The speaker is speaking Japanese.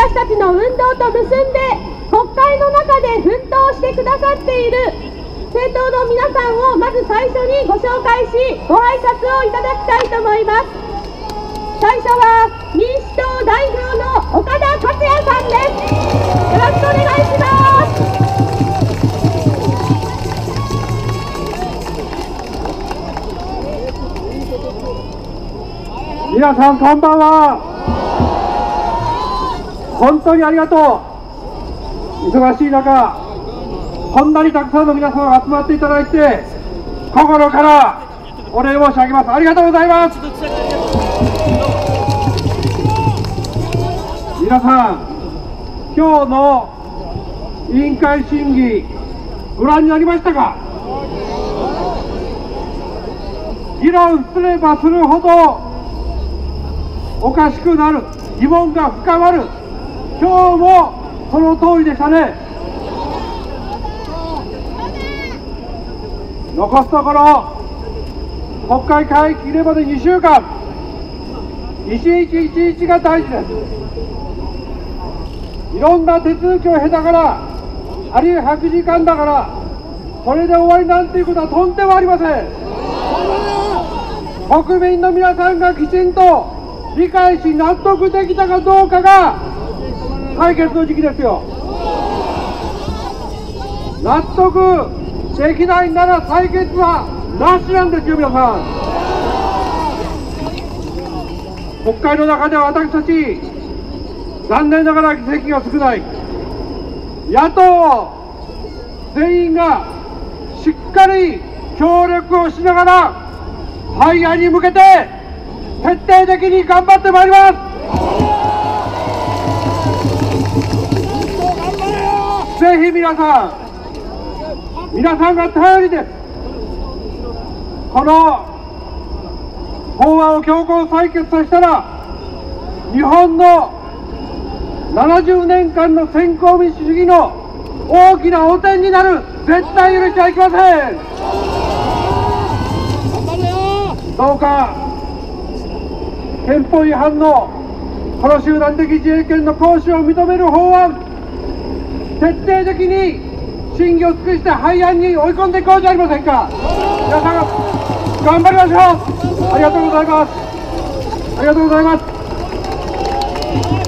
私たちの運動と結んで国会の中で奮闘してくださっている政党の皆さんをまず最初にご紹介し、ご挨拶をいただきたいと思います。最初は民主党代表の岡田克也さんです。よろしくお願いします。 皆さんこんばんは。本当にありがとう。忙しい中、こんなにたくさんの皆様が集まっていただいて、心からお礼申し上げます。ありがとうございます。皆さん、今日の委員会審議、ご覧になりましたか？議論すればするほどおかしくなる、疑問が深まる。今日もその通りでしたね。残すところ国会会期切れまで2週間、一日一日が大事です。いろんな手続きを経たから、あるいは100時間だからそれで終わりなんていうことはとんでもありません。国民の皆さんがきちんと理解し納得できたかどうかが解決の時期ですよ。納得できないなら採決はなしなんですよ。皆さん、国会の中では私たち残念ながら議席が少ない。野党全員がしっかり協力をしながら廃案に向けて徹底的に頑張ってまいります。ぜひ皆さんが頼りです。この法案を強行採決させたら、日本の70年間の先行民主主義の大きな汚点になる。絶対許してはいけません。どうか憲法違反のこの集団的自衛権の行使を認める法案、徹底的に審議を尽くして廃案に追い込んでいこうじゃありませんか。皆さん頑張りましょう。ありがとうございます。ありがとうございます。